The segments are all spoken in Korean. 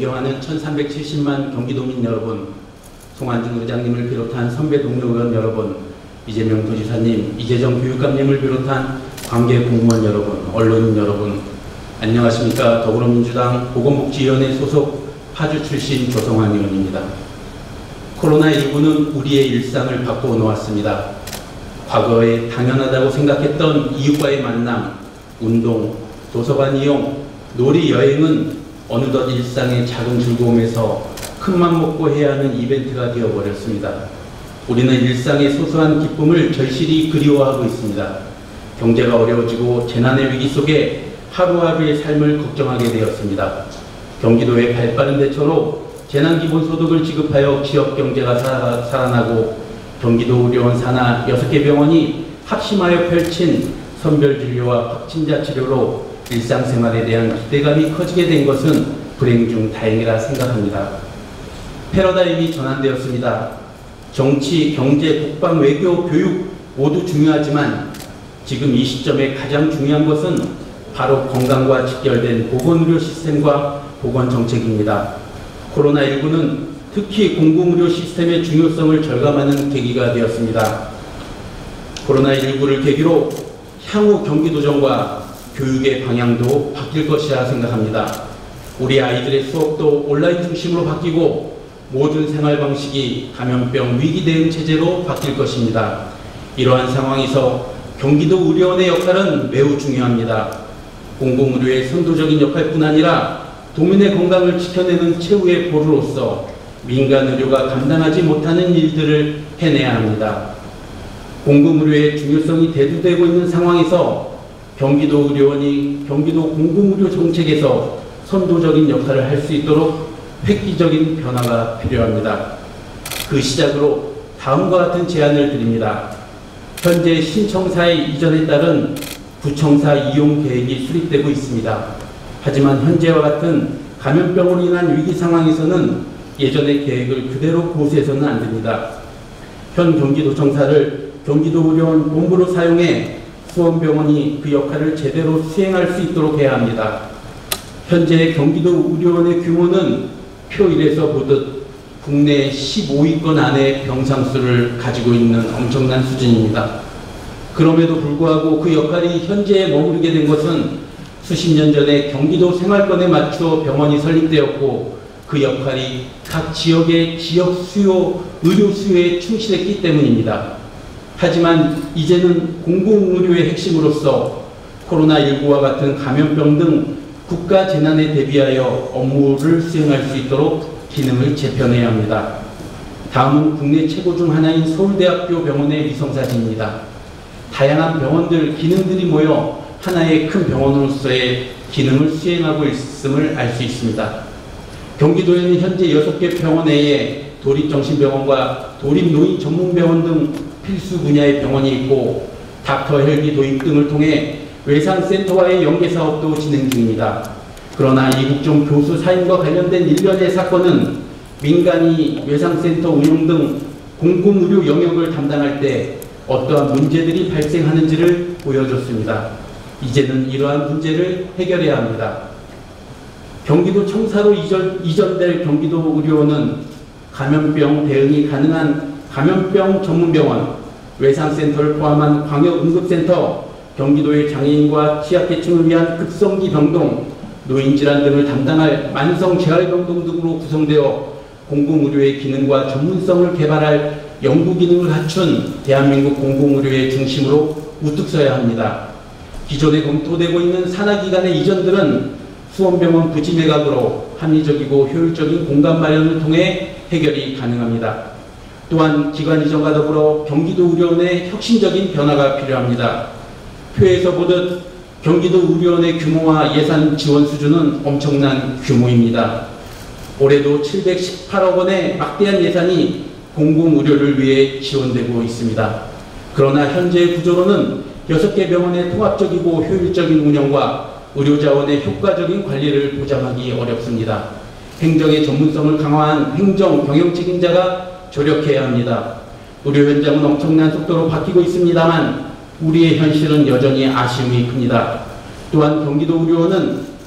존경하는 1370만 경기도민 여러분, 송환준 의장님을 비롯한 선배 동료 의원 여러분, 이재명 도지사님, 이재정 교육감님을 비롯한 관계 공무원 여러분, 언론인 여러분, 안녕하십니까. 더불어민주당 보건복지위원회 소속 파주 출신 조성환 의원입니다. 코로나19는 우리의 일상을 바꾸어 놓았습니다. 과거에 당연하다고 생각했던 이웃과의 만남, 운동, 도서관 이용, 놀이, 여행은 어느덧 일상의 작은 즐거움에서 큰맘 먹고 해야 하는 이벤트가 되어버렸습니다. 우리는 일상의 소소한 기쁨을 절실히 그리워하고 있습니다. 경제가 어려워지고 재난의 위기 속에 하루하루의 삶을 걱정하게 되었습니다. 경기도의 발빠른 대처로 재난기본소득을 지급하여 지역경제가 살아나고 경기도 의료원 산하 6개 병원이 합심하여 펼친 선별진료와 확진자 치료로 일상생활에 대한 기대감이 커지게 된 것은 불행 중 다행이라 생각합니다. 패러다임이 전환되었습니다. 정치, 경제, 국방, 외교, 교육 모두 중요하지만 지금 이 시점에 가장 중요한 것은 바로 건강과 직결된 보건의료 시스템과 보건정책입니다. 코로나19는 특히 공공의료 시스템의 중요성을 절감하는 계기가 되었습니다. 코로나19를 계기로 향후 경기도정과 교육의 방향도 바뀔 것이라 생각합니다. 우리 아이들의 수업도 온라인 중심으로 바뀌고 모든 생활 방식이 감염병 위기 대응 체제로 바뀔 것입니다. 이러한 상황에서 경기도 의료원의 역할은 매우 중요합니다. 공공의료의 선도적인 역할뿐 아니라 도민의 건강을 지켜내는 최후의 보루로서 민간 의료가 감당하지 못하는 일들을 해내야 합니다. 공공의료의 중요성이 대두되고 있는 상황에서 경기도 의료원이 경기도 공공의료 정책에서 선도적인 역할을 할 수 있도록 획기적인 변화가 필요합니다. 그 시작으로 다음과 같은 제안을 드립니다. 현재 신청사의 이전에 따른 구청사 이용 계획이 수립되고 있습니다. 하지만 현재와 같은 감염병으로 인한 위기 상황에서는 예전의 계획을 그대로 고수해서는 안 됩니다. 현 경기도청사를 경기도의료원 본부로 사용해 수원병원이 그 역할을 제대로 수행할 수 있도록 해야 합니다. 현재 경기도의료원의 규모는 표 1에서 보듯 국내 15위권 안에 병상수를 가지고 있는 엄청난 수준입니다. 그럼에도 불구하고 그 역할이 현재에 머무르게 된 것은 수십 년 전에 경기도 생활권에 맞추어 병원이 설립되었고 그 역할이 각 지역의 지역 수요, 의료 수요에 충실했기 때문입니다. 하지만 이제는 공공의료의 핵심으로서 코로나19와 같은 감염병 등 국가 재난에 대비하여 업무를 수행할 수 있도록 기능을 재편해야 합니다. 다음은 국내 최고 중 하나인 서울대학교 병원의 위성사진입니다. 다양한 병원들, 기능들이 모여 하나의 큰 병원으로서의 기능을 수행하고 있음을 알 수 있습니다. 경기도에는 현재 6개 병원 외에 도립정신병원과 도립노인전문병원 등 필수 분야의 병원이 있고 닥터 헬기 도입 등을 통해 외상센터와의 연계사업도 진행 중입니다. 그러나 이국종 교수 사임과 관련된 일련의 사건은 민간이 외상센터 운영 등 공공의료 영역을 담당할 때 어떠한 문제들이 발생하는지를 보여줬습니다. 이제는 이러한 문제를 해결해야 합니다. 경기도 청사로 이전될 경기도 의료원은 감염병 대응이 가능한 감염병 전문병원, 외상센터를 포함한 광역응급센터, 경기도의 장애인과 취약계층을 위한 급성기 병동, 노인질환 등을 담당할 만성재활병동 등으로 구성되어 공공의료의 기능과 전문성을 개발할 연구기능을 갖춘 대한민국 공공의료의 중심으로 우뚝 서야 합니다. 기존에 검토되고 있는 산하기관의 이전들은 수원병원 부지 매각으로 합리적이고 효율적인 공간 마련을 통해 해결이 가능합니다. 또한 기관 이전과 더불어 경기도 의료원의 혁신적인 변화가 필요합니다. 표에서 보듯 경기도 의료원의 규모와 예산 지원 수준은 엄청난 규모입니다. 올해도 718억 원의 막대한 예산이 공공의료를 위해 지원되고 있습니다. 그러나 현재의 구조로는 6개 병원의 통합적이고 효율적인 운영과 의료자원의 효과적인 관리를 보장하기 어렵습니다. 행정의 전문성을 강화한 행정, 경영 책임자가 조력해야 합니다. 의료 현장은 엄청난 속도로 바뀌고 있습니다만 우리의 현실은 여전히 아쉬움이 큽니다. 또한 경기도 의료원은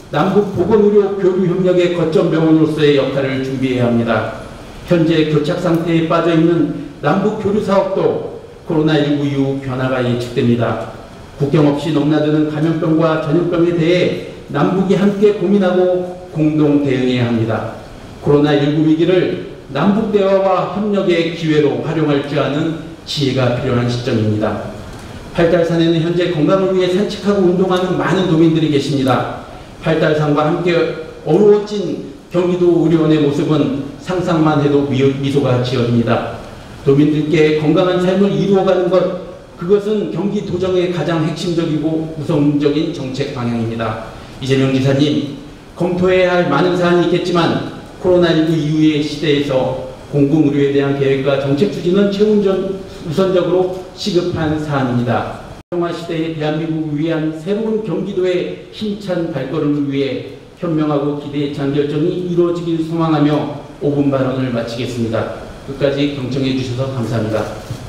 남북 보건의료 교류 협력의 거점 병원으로서의 역할을 준비해야 합니다. 현재 교착 상태에 빠져 있는 남북 교류 사업도 코로나19 이후 변화가 예측됩니다. 국경 없이 넘나드는 감염병과 전염병에 대해 남북이 함께 고민하고 공동 대응해야 합니다. 코로나19 위기를 남북 대화와 협력의 기회로 활용할 줄 아는 지혜가 필요한 시점입니다. 팔달산에는 현재 건강을 위해 산책하고 운동하는 많은 도민들이 계십니다. 팔달산과 함께 어우러진 경기도 의료원의 모습은 상상만 해도 미소가 지어집니다. 도민들께 건강한 삶을 이루어가는 것, 그것은 경기도정의 가장 핵심적이고 우선적인 정책 방향입니다. 이재명 지사님, 검토해야 할 많은 사안이 있겠지만 코로나19 이후의 시대에서 공공의료에 대한 계획과 정책 추진은 최우선적으로 시급한 사안입니다. 평화 시대의 대한민국을 위한 새로운 경기도의 힘찬 발걸음을 위해 현명하고 기대찬 결정이 이루어지길 소망하며 5분 발언을 마치겠습니다. 끝까지 경청해 주셔서 감사합니다.